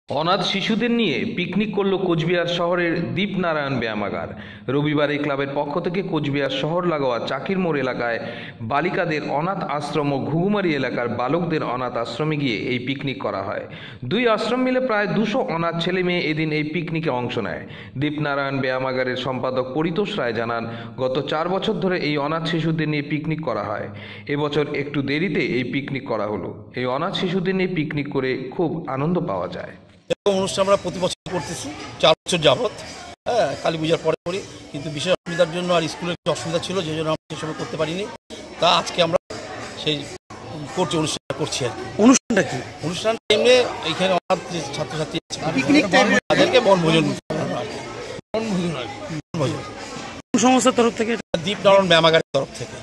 অনাথ শিশুদের নিয়ে পিকনিক করল কোচবিহার শহরের দীপনারায়ণ ব্যায়ামাগার। রবিবার এই ক্লাবের পক্ষ থেকে কোচবিহার শহর লাগোয়া চাকির মোড় এলাকায় বালিকাদের অনাথ আশ্রম ও ঘুঘুমারি এলাকার বালকদের অনাথ আশ্রমে গিয়ে এই পিকনিক করা হয়। দুই আশ্রম মিলে প্রায় 200 অনাথ ছেলে মেয়ে এদিন এই পিকনিকে অংশ নেয়। দীপনারায়ণ ব্যায়ামাগারের সম্পাদক পরিতোষ রায় জানান, গত 4 বছর ধরে এই অনাথ শিশুদের নিয়ে পিকনিক করা হয়। এবছর একটু দেরিতে এই পিকনিক করা হলো। এই অনাথ শিশুদের নিয়ে পিকনিক করে খুব আনন্দ পাওয়া যায়। এরকম অনুষ্ঠান আমরা প্রতি বছর করতেছি 4 বছর যাবৎ। হ্যাঁ, কালী পূজার পরে করি, কিন্তু বিশেষ অসুবিধার জন্য আর স্কুলের একটু অসুবিধা ছিল, যে জন্য আমরা সেই সময় করতে পারিনি। তা আজকে আমরা সেই অনুষ্ঠানটা করছি আর কি। অনুষ্ঠানটা কি? অনুষ্ঠান টাইমে এইখানে অনাথ যে ছাত্রছাত্রী আছে তাদেরকে বনভোজন কোন সংস্থার তরফ থেকে? দীপনারায়ণ ব্যায়ামাগারের তরফ থেকে।